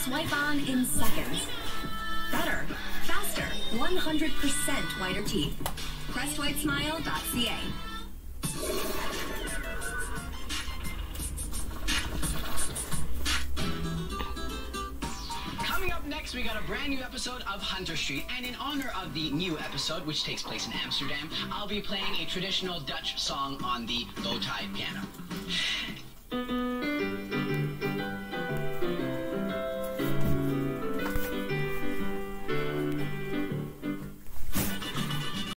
Swipe on in seconds. Better, faster, 100% whiter teeth. CrestWhiteSmile.ca. Coming up next, we got a brand new episode of Hunter Street, and in honor of the new episode, which takes place in Amsterdam, I'll be playing a traditional Dutch song on the bow tie piano.